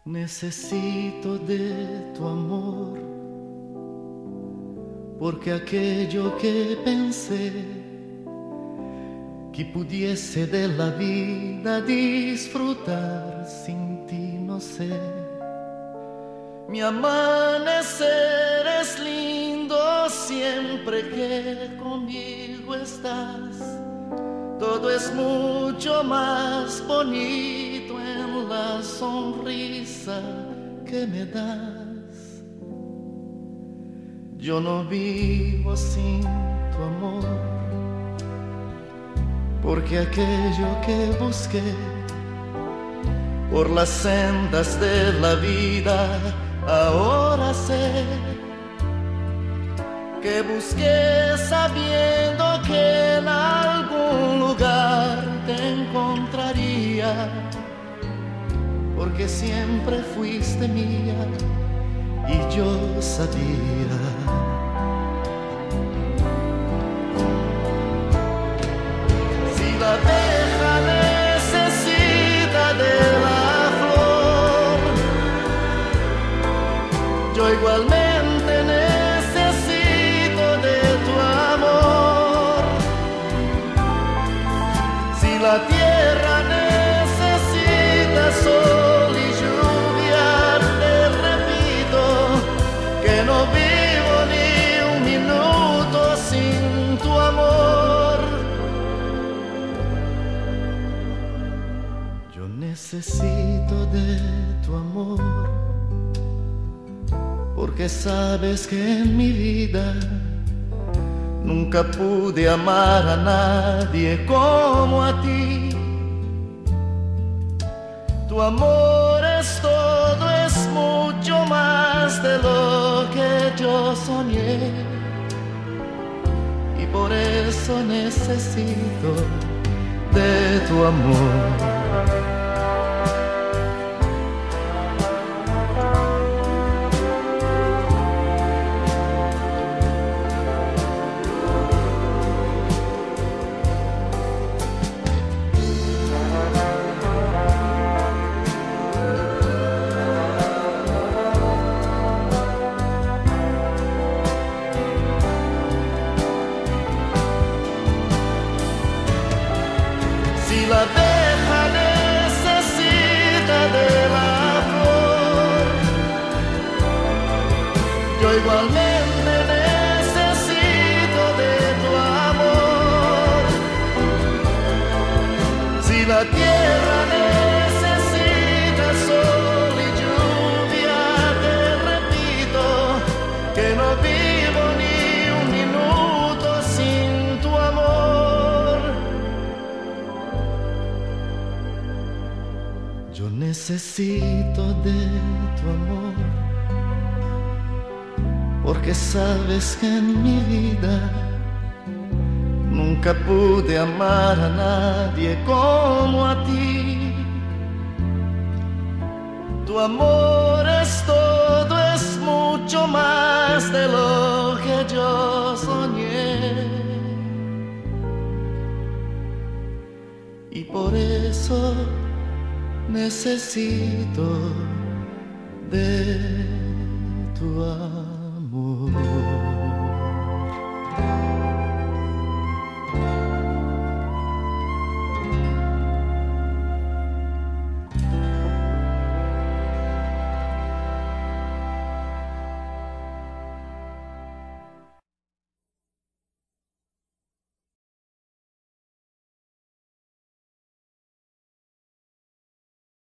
Necesito de tu amor, porque aquello que pensé que pudiese de la vida disfrutar sin ti no sé. Mi amanecer es lindo siempre que conmigo estás. Todo es mucho más bonito en la sonrisa que me das. Yo no vivo sin tu amor, porque aquello que busqué por las sendas de la vida, ahora sé que busqué sabiendo que en algún lugar te encontraría, porque siempre fuiste mía y yo sabía. Si la abeja necesita de la flor, yo igualmente necesito de tu amor. Si la tierra necesita sol y lluvia, te repito que no vivo ni un minuto sin tu amor. Yo necesito de tu amor, porque sabes que en mi vida nunca pude amar a nadie como a ti. Tu amor es todo, es mucho más de lo que yo soñé, y por eso necesito de tu amor. Si la abeja necesita de la flor, yo igualmente necesito de tu amor. Si la tierra necesita sol y lluvia, te repito que no vivo ni un minuto sin tu amor. Yo necesito de tu amor, porque sabes que en mi vida nunca pude amar a nadie como a ti. Tu amor es todo, es mucho más de lo que yo soñé, y por eso necesito de tu amor.